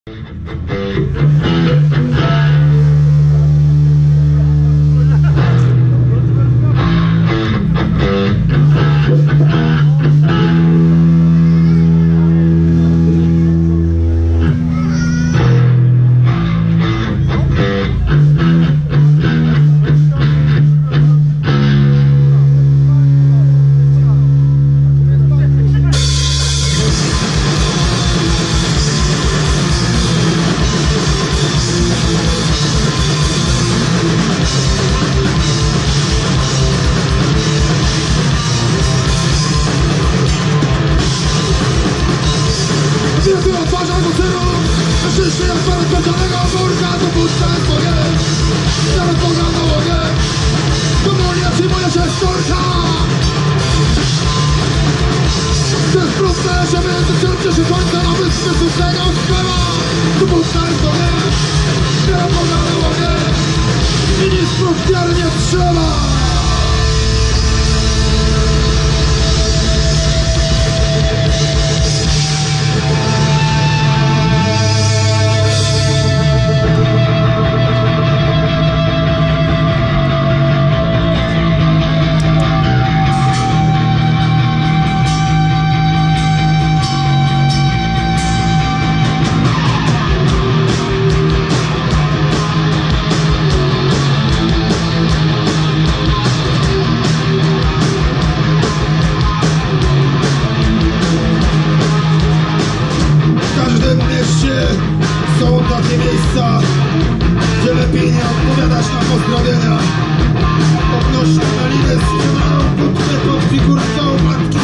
Przyszli jak parę spędzonego worka, to puszcza swoje. Nawet Boga na łonie, komunia przyjmuje się sztorka. To jest proste, że między ciącie się końca na wyspy słusznego sklepa. To puszcza swoje, nawet Boga na łonie i nic prostiary nie trzeba. Są takie miejsca, gdzie lepiej nie odpowiadać na pozdrowienia. Odnośnie na linę sprzedają pod figurką matki